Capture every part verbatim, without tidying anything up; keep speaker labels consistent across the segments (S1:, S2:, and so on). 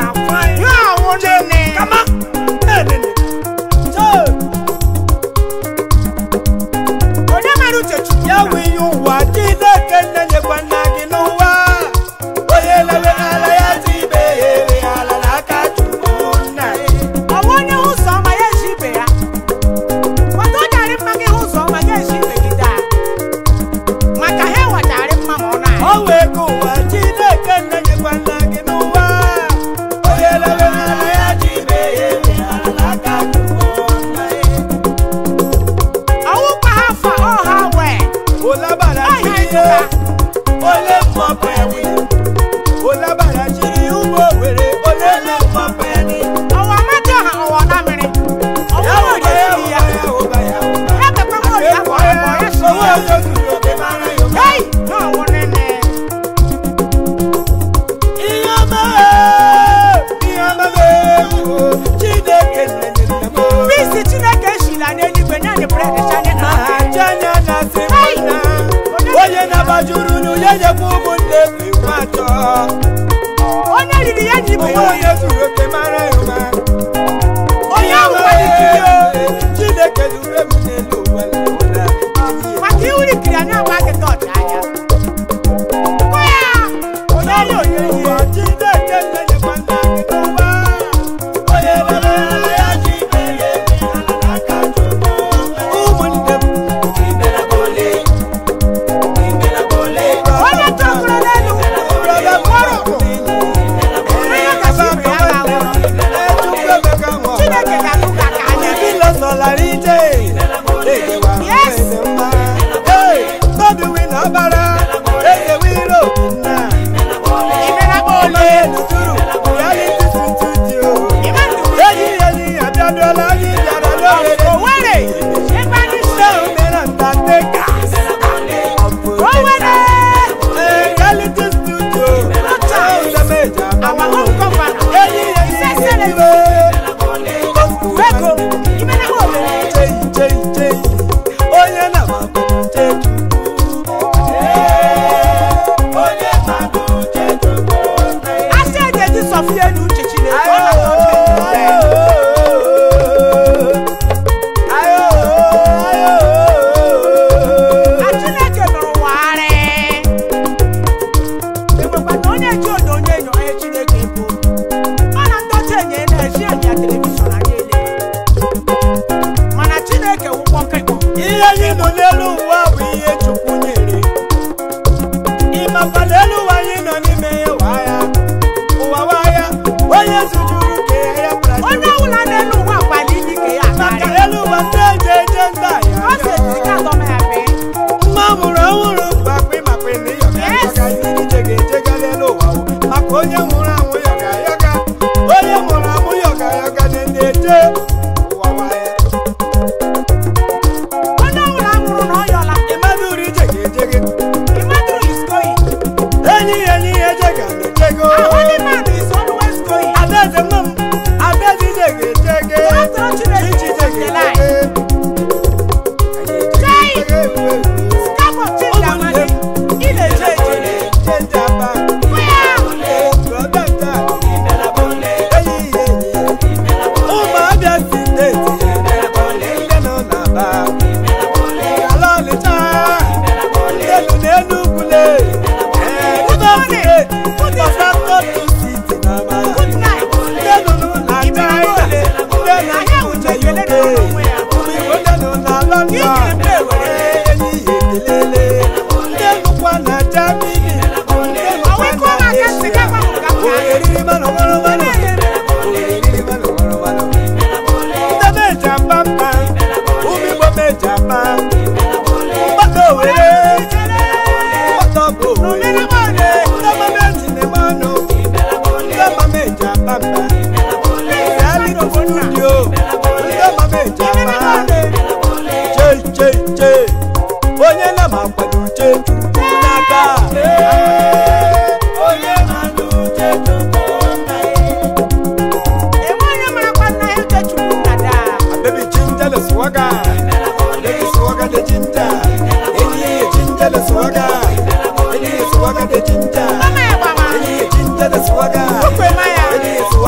S1: Swagger,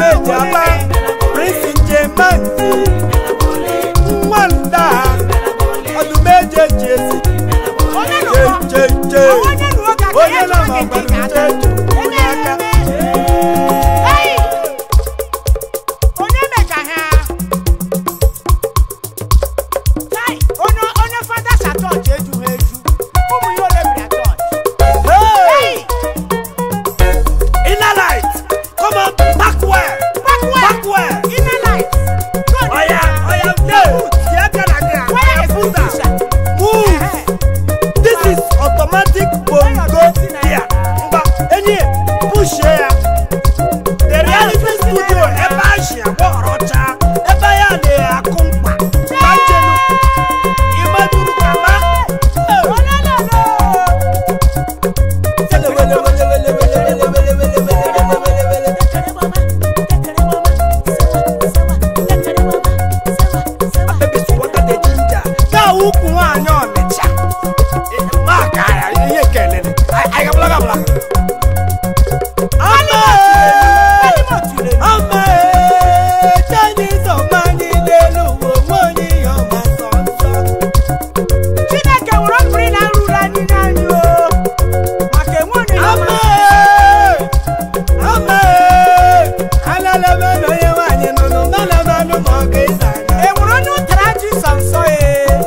S1: Jaba, Prince Jemanti, Wanda, Odumeje Jesse, J J J, Oyana Mabante, Oyaka.
S2: Hey! Onyeme kaha. Hey, ono ono father sato jeju heju. Umu yo le bra touch. Hey!
S1: Inner light, come on, backward,
S2: Backward.
S1: backward.
S2: Inner light.
S1: Oh yeah, oh yeah, no.
S2: Where is this?
S1: Move. This is automatic bongo here. Mba, any push here. The reality studio eba shia worocha. Eba ya ne akumpa. Banjenu. Imaduru kama. Wele wele wele wele wele wele wele wele wele wele wele. Baby suwaka de ginger. Ka uku anyo mecha. Maka ya ye kelele. Ai ai kabla kabla. Ama. Ama. Tani so mani delu wo moni yo masonso.
S2: Chineke woro free na rura ni na yo. Make woni yo.
S1: Ama. Ama. Ala la ba no ye wanye no no na la ba no mo ke sana.
S2: E woro no traji sanso e.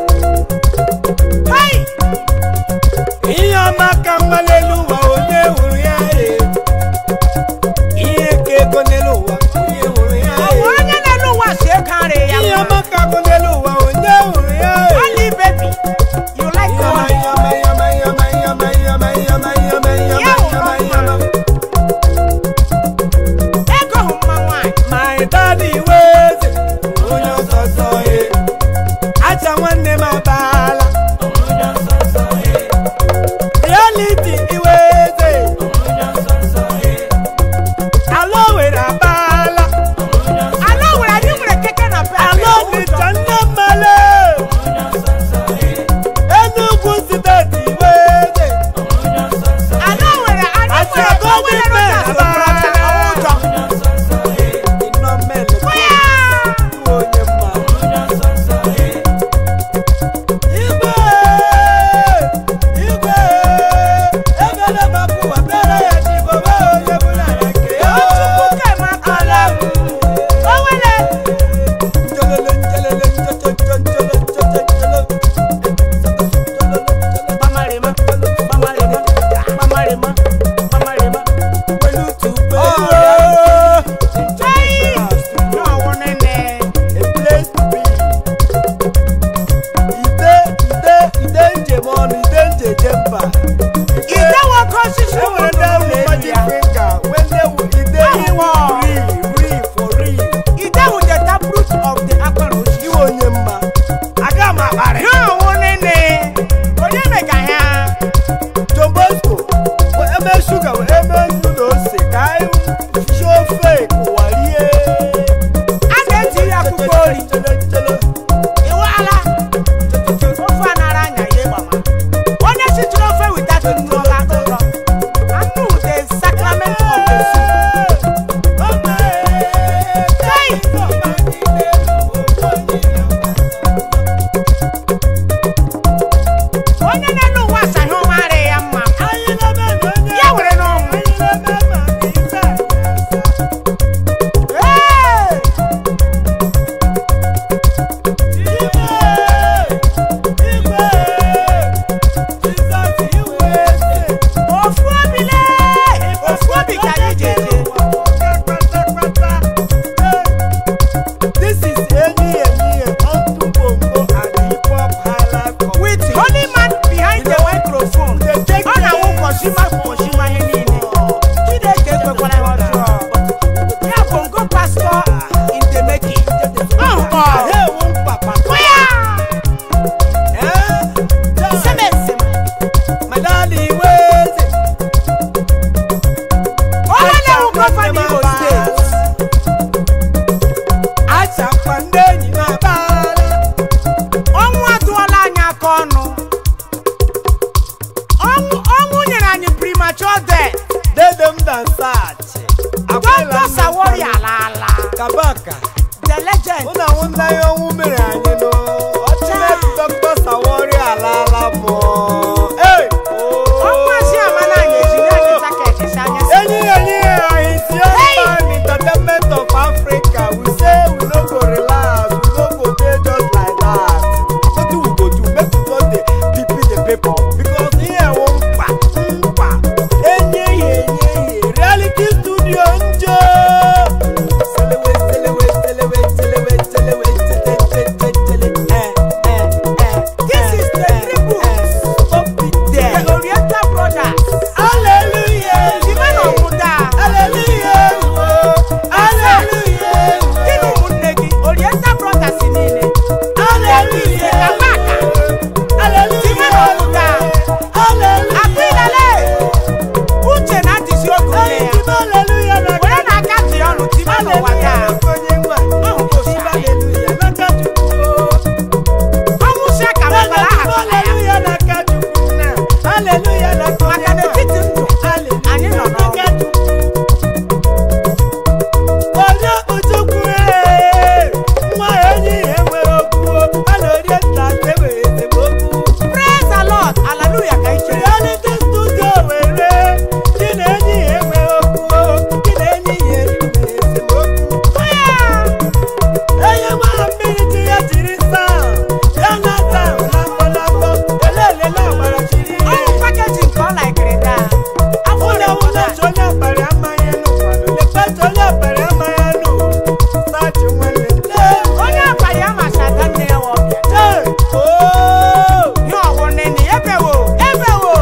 S2: Hey!
S1: Iya maka malelu wa onye huru ya e. Iye ke konelu wa onye huru ya e.
S2: Onye na lu wa se kan re ya.
S1: Iya maka konelu wa onye huru ya e.
S2: Only baby. You like
S1: Yama
S2: money.
S1: yama yama yama yama yama yama yama yama yama.
S2: Ego huma wine.
S1: My daddy ways onye soso e. Acha nwanne m abala. Reality iweze. Alo were abala.
S2: Alo we ani mure keke na pe.
S1: Alo ni chande male. Enugu steeti iweze.
S2: Alo we ani
S1: Ati
S2: mure
S1: ago
S2: ko we
S1: ni
S2: no
S1: me
S2: ta so
S1: abala.
S2: pro
S1: Ino mele. Onye mma. Igwe. Igwe. Ebele makuwa bere ya chibobo onye bula nke ya.
S2: ke ma kala. O wele.
S1: Njelele njelele njojo njojo njojo njojo.
S2: Mama rema. Mama rema. Mama rema. Mama rema.
S1: Pẹ̀lú tùpé.
S2: Hey! No wone ne.
S1: A place to be. Ide ide ide njem ọnụ ide njeje mba.
S2: Ide wo ko sisi
S1: E
S2: wo
S1: nwere ndị ahụ magic finger when they wu ide iwu real real for real.
S2: Ide wo the taproot of the apple.
S1: Iwe onye mma. Aga m akparị.
S2: No wone ne. Onye me ka ha.
S1: John Bosco, ebe sugar ebe nnu na ose ka anyị sie ofe kụwarie.
S2: A ga-eji akwụkwọ ori. Iwala. Ofe anara anya ya gbama. Onye sichiri ofe without nnu ọga atụrụ. Anụ the sacrament of the soup. Hey! Onye na-elu ụwa asaghị ọnwa arịa ya mma. Ya were n'ọnwụ. Hey! Ofu obi lee! Ofu obi ka anyị ji eje.
S1: This is Enyi Enyi Onto Bongo and Hip Hop Highlife Company.
S2: With holy man behind the microphone. Ọ na-awụ kọsịma kọsịma ihe niile. Chineke ekwekwara ya ọjọọ. Ya bongo pastor in the making. Ọhụ ọ.
S1: Hey, one papa.
S2: Oya!
S1: Eh?
S2: Semesi.
S1: My daddy ways.
S2: Onye na-awụ gọvanọ Imo steeti.
S1: Acha kwande enyi m abala.
S2: Ọnwụ adụọla anyị aka ọnụ. Ọnwụ ọnwụ nyere anyị premature death.
S1: Dedem dan sachi.
S2: Doctor Sawori alaala.
S1: Kabaka.
S2: the legend.
S1: Una wunda yo umere anyị no. Ultimate Doctor Sawori alala mo. Hey!
S2: Ọkwa si amana anyị ejiri anyị saketi sanya.
S1: Enyi enyi ahisi ọma entertainment of Africa. We say we no go relax, we no go dey just like that. Wetin we go do? Make we just dey pipi the paper because here won pa pa. Enyi enyi reality studio njo. Selewe selewe selewe selewe selewe tele tele tele eh eh eh.
S2: This is the tribute.
S1: Stop it there.
S2: The Oriental Brothers.
S1: Hallelujah.
S2: The man of Buddha.
S1: Hallelujah. Hallelujah.
S2: Kinu ụmụnne gị Oriental Brothers niile.
S1: Hallelujah.
S2: Kabaka.
S1: Hallelujah.
S2: The man of Buddha.
S1: Hallelujah.
S2: Akpịlele. Uche na ntịsi oge ume ya.
S1: Hallelujah.
S2: Were na-aka ntị ọnụ tiba n'ụwa taa. Ọnwụ si aka mekpara aha kpara ya. Maka n'etiti ndụ anyị nọ n'ọnwụ. Praise the Lord. Hallelujah ka ị chere. Ọnwụ packaging nke ọ laikiri daa. Afọ ole ụbọchị a? Onye abalị amasị ada nne ya nwa ọbịa. Ihe ọwụ nene ebewo ebewo.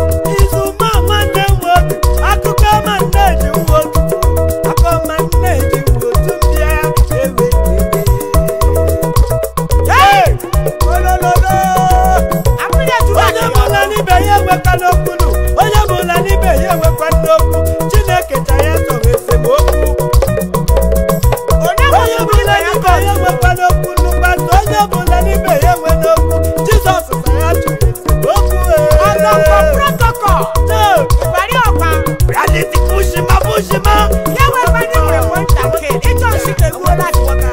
S2: Hey! Olololo. Apịrị etu ha
S1: Onye
S2: dị
S1: bụla n'ibe ya enwekwala okwu nụ. Onye bụla n'ibe ya enwekwala okwu. Chineke chara ya chọrọ esemokwu.
S2: onye bụ
S1: Onye bụla n'ibe ya enwekwala okwu nụ. Gbasa onye bụla n'ibe ya enwela okwu. Jizọs sara ya chọrọ esemokwu.
S2: ọzọ kwa protocol.
S1: Ee.
S2: Ịbari ọkwa.
S1: Reality bushima bushima.
S2: Ya nwekwa ndị nwere nwata nke ịchọ nsị ga-egbuola gị erie.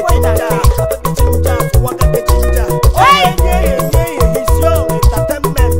S1: Entertainment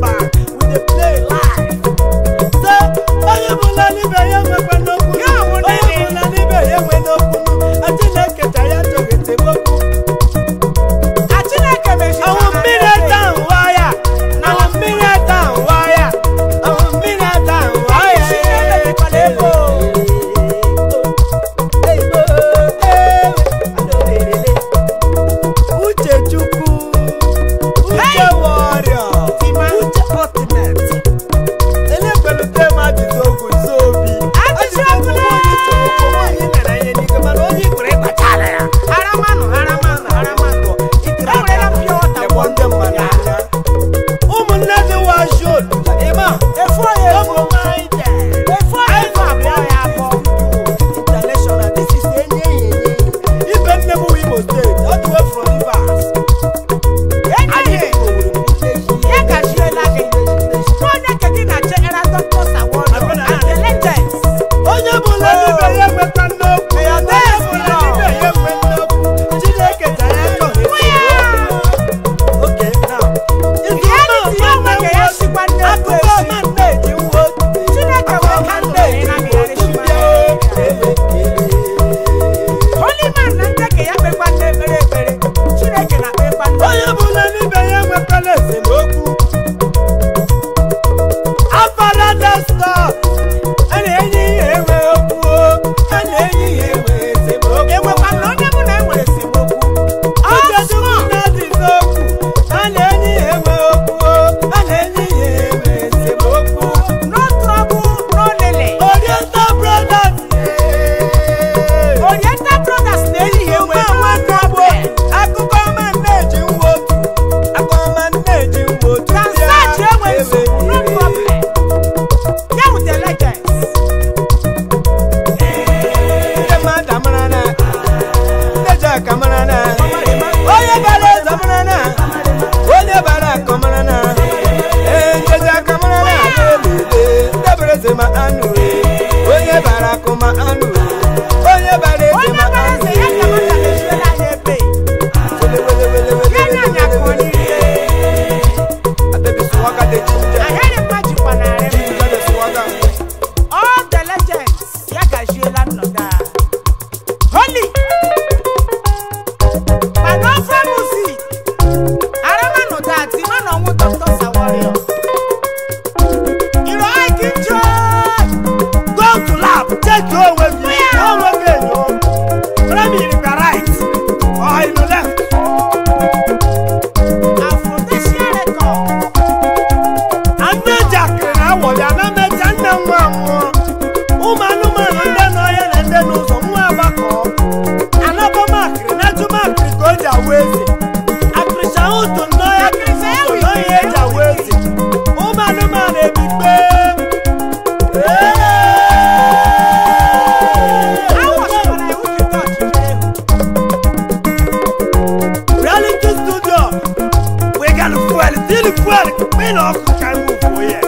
S1: the fuel, we no can move for here.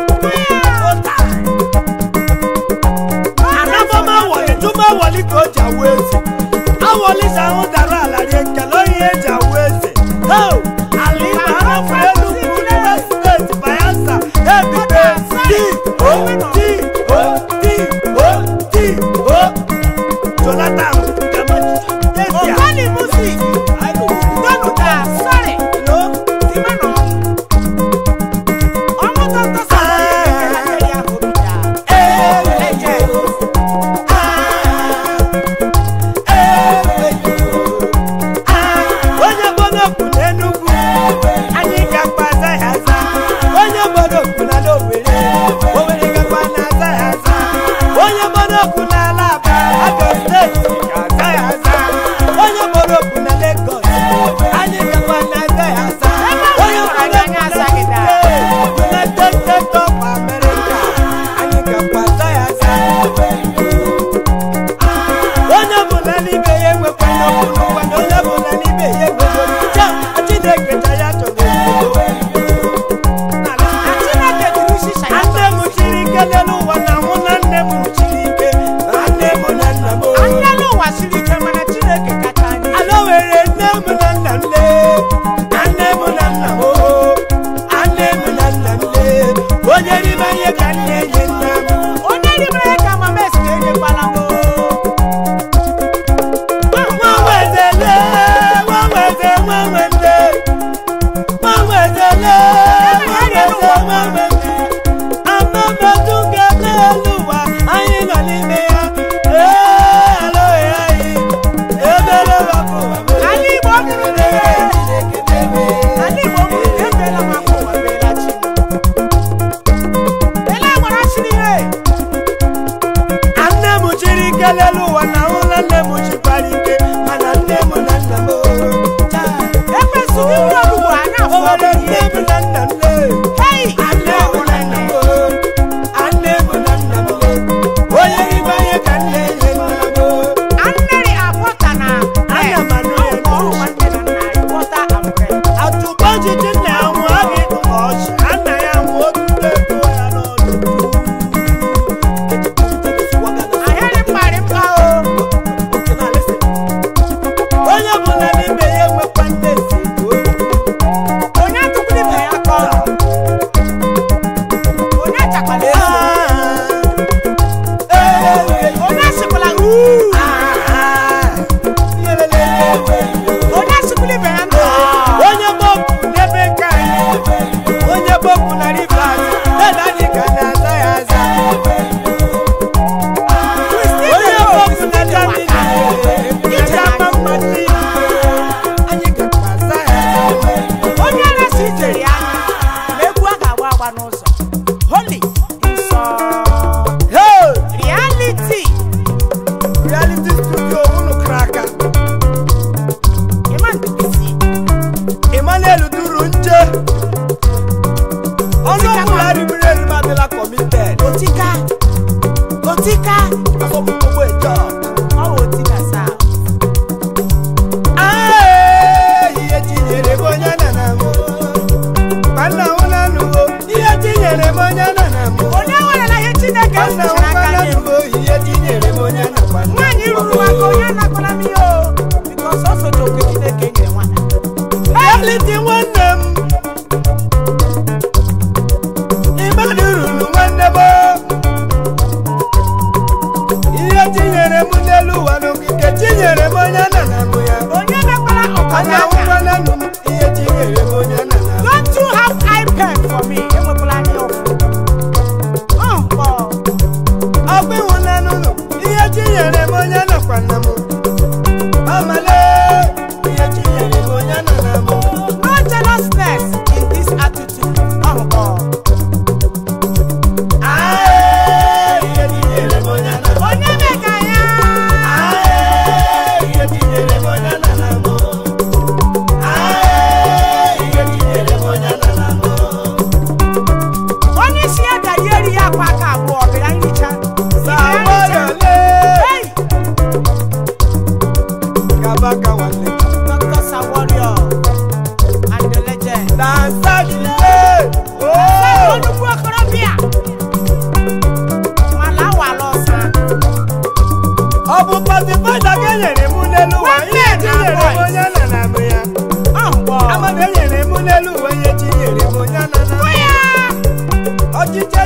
S1: Another man want to my wallet go Jawezi. I want to sound the rally, Kalo Jawezi. Oh, I live a friend who university by answer. Every day, oh, T, oh, T, oh, T, oh. Jonathan, come on. Yes, yeah. I know. No, no, sorry. No, Simano. Almost on the side.
S2: Doctor Sawario and the legend.
S1: Dance na-enyere m n'elu uwe ihe chi nyere m onye anana ọchịchị